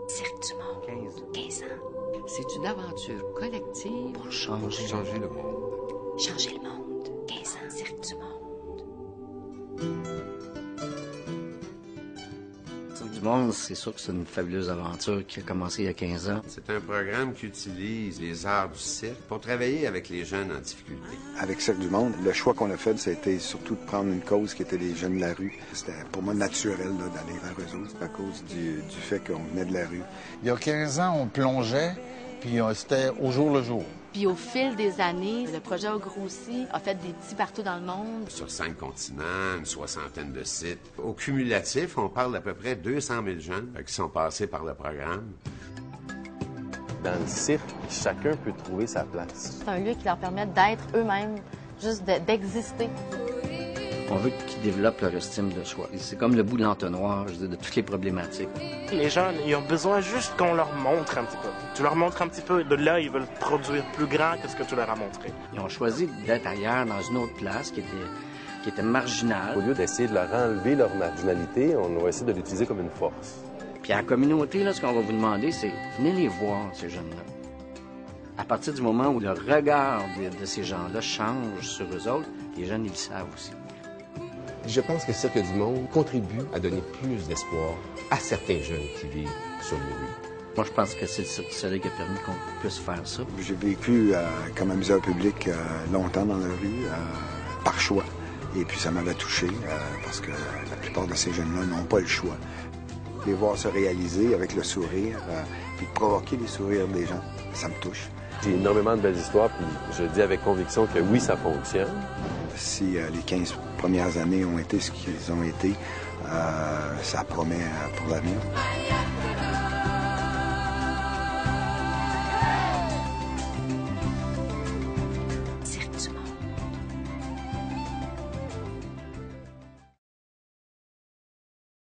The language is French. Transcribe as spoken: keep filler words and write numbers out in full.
Cirque du Monde. quinze. quinze ans. C'est une aventure collective pour changer, pour changer le monde. Changer le monde. quinze ans. Cirque du Monde. Cirque du Monde, c'est sûr que c'est une fabuleuse aventure qui a commencé il y a quinze ans. C'est un programme qui utilise les arts du cirque pour travailler avec les jeunes en difficulté. Avec Cirque du Monde, le choix qu'on a fait, c'était surtout de prendre une cause qui était les jeunes de la rue. C'était pour moi naturel là, d'aller vers eux autres, à cause du, du fait qu'on venait de la rue. Il y a quinze ans, on plongeait, puis euh, c'était au jour le jour. Puis au fil des années, le projet a grossi, a fait des petits partout dans le monde. Sur cinq continents, une soixantaine de sites. Au cumulatif, on parle d'à peu près deux cent mille jeunes qui sont passés par le programme. Dans le cirque, chacun peut trouver sa place. C'est un lieu qui leur permet d'être eux-mêmes, juste de, d'exister. On veut qu'ils développent leur estime de soi. C'est comme le bout de l'entonnoir, je veux dire, de toutes les problématiques. Les jeunes, ils ont besoin juste qu'on leur montre un petit peu. Tu leur montres un petit peu, de là, ils veulent produire plus grand que ce que tu leur as montré. Ils ont choisi d'être ailleurs, dans une autre place qui était, qui était marginale. Au lieu d'essayer de leur enlever leur marginalité, on va essayer de l'utiliser comme une force. Puis à la communauté, là, ce qu'on va vous demander, c'est venez les voir, ces jeunes-là. À partir du moment où le regard de, de ces gens-là change sur eux autres, les jeunes, ils le savent aussi. Je pense que Cirque du Monde contribue à donner plus d'espoir à certains jeunes qui vivent sur les rues. Moi, je pense que c'est le Cirque du Soleil qui a permis qu'on puisse faire ça. J'ai vécu euh, comme amuseur public euh, longtemps dans la rue, euh, par choix. Et puis ça m'avait touché, euh, parce que la plupart de ces jeunes-là n'ont pas le choix. Les voir se réaliser avec le sourire, euh, puis provoquer les sourires des gens, ça me touche. J'ai énormément de belles histoires, puis je dis avec conviction que oui, ça fonctionne. Si euh, les quinze premières années ont été ce qu'ils ont été, euh, ça promet euh, pour l'avenir.